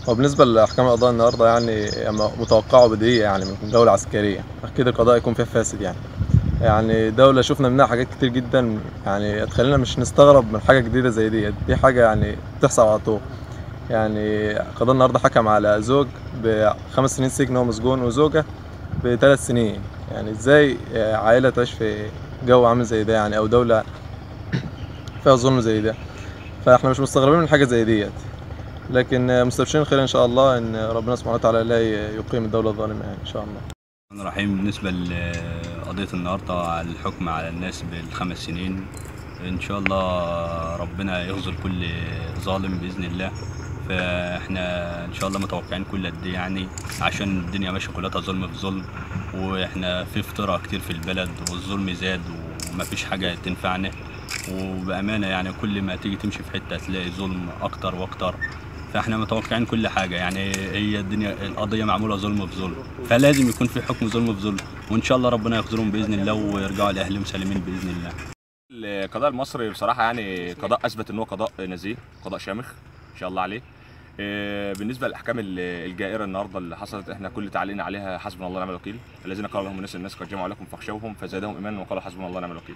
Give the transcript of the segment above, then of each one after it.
وبالنسبة لأحكام القضاء النهاردة يعني متوقعة وبديهية يعني من دولة عسكرية، أكيد القضاء يكون فيها فاسد يعني دولة شفنا منها حاجات كتير جدا يعني تخلينا مش نستغرب من حاجة جديدة زي دي حاجة يعني بتحصل على طول. يعني قضاء النهاردة حكم على زوج ب5 سنين سجن وهو مسجون، وزوجة ب3 سنين. يعني ازاي عائلة تعيش في جو عامل زي ده يعني، أو دولة فيها ظلم زي ده؟ فاحنا مش مستغربين من حاجة زي لكن مستبشرين خير ان شاء الله ان ربنا سبحانه وتعالى لا يقيم الدولة الظالمة يعني ان شاء الله. الرحمن الرحيم. بالنسبة لقضية النهاردة على الحكم على الناس ب5 سنين، إن شاء الله ربنا يخذل كل ظالم بإذن الله. فإحنا إن شاء الله متوقعين كل قد إيه يعني، عشان الدنيا ماشية كلها ظلم في ظلم، وإحنا في افتراء كتير في البلد، والظلم زاد ومفيش حاجة تنفعنا. وبأمانة يعني كل ما تيجي تمشي في حتة تلاقي ظلم أكتر وأكتر. فاحنا متوقعين كل حاجه يعني، هي الدنيا القضيه معموله ظلم في ظلم، فلازم يكون في حكم ظلم في ظلم، وان شاء الله ربنا يخذلهم باذن الله ويرجعوا لاهلهم سالمين باذن الله. القضاء المصري بصراحه يعني قضاء اثبت ان هو قضاء نزيه، قضاء شامخ ان شاء الله عليه. بالنسبه للاحكام الجائره النهارده اللي حصلت، احنا كل تعليقنا عليها حسبنا الله ونعم الوكيل. الذين قال لهم الناس قد جمعوا لكم فاخشوهم فزادهم ايمانا وقالوا حسبنا الله ونعم الوكيل.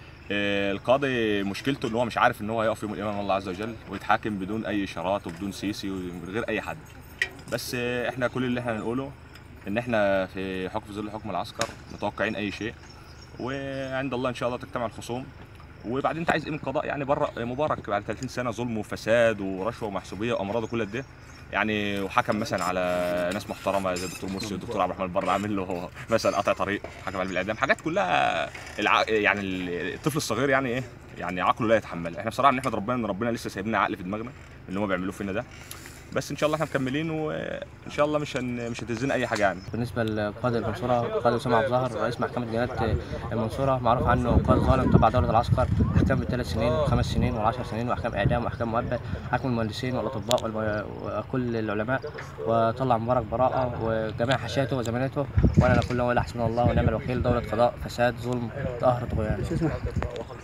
القاضي مشكلته ان هو مش عارف ان هو هيقف يوم القيامه امام الله عز وجل ويتحاكم بدون اي اشارات وبدون سيسي ومن غير اي حد. بس احنا كل اللي احنا نقوله ان احنا في ظل حكم العسكر متوقعين اي شيء، وعند الله ان شاء الله تجتمع الخصوم. وبعدين انت عايز ايه من القضاء يعني؟ بره مبارك بعد 30 سنه ظلم وفساد ورشوه ومحسوبيه وامراض وكل ده يعني، وحكم مثلا على ناس محترمه زي الدكتور مرسي والدكتور عبد الرحمن البر، عامل له مثلا قطع طريق، حكم عليه بالاعدام، حاجات كلها يعني الطفل الصغير يعني ايه يعني عقله لا يتحمل. احنا بصراحه بنحمد ربنا ان ربنا لسه سايب لنا عقل في دماغنا اللي هم بيعملوه فينا ده، بس ان شاء الله احنا مكملين وان شاء الله مش هتهزنا اي حاجه يعني. بالنسبه لقائد المنصوره، قائد اسامه عبد الظاهر رئيس محكمه جنايه المنصوره، معروف عنه قائد ظالم تبع دوله العسكر، احكام ب3 سنين و5 سنين و10 سنين، واحكام اعدام واحكام مؤبد، حكم المهندسين والاطباء وكل العلماء، وطلع مبارك براءه وجميع حاشيته وزميلاته. وانا نقول له حسبنا الله ونعم الوكيل. دوله قضاء فساد ظلم قهر طغيان.